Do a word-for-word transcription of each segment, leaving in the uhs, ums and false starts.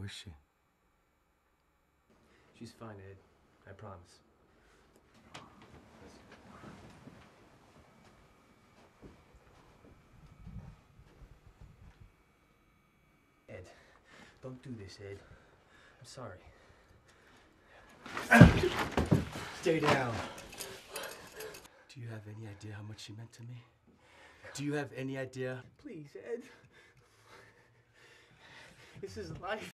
How is she? She's fine, Ed. I promise. Ed, don't do this, Ed. I'm sorry. Stay down. Do you have any idea how much she meant to me? Do you have any idea? Please, Ed. This is life.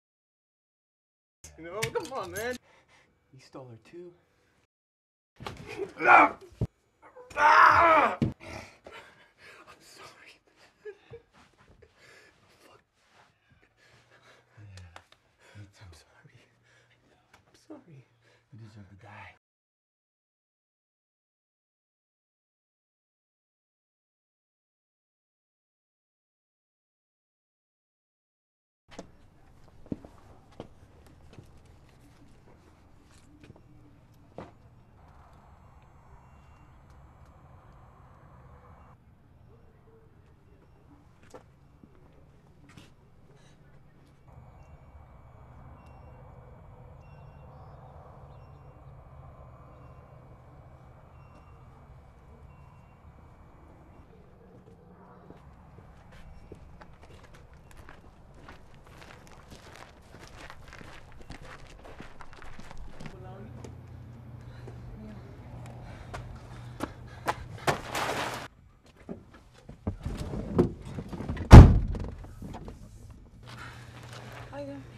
You know, come on, man. You stole her too? I'm sorry. Fuck. Yeah, me too. I'm sorry. I'm sorry. You deserve to die. Hi there.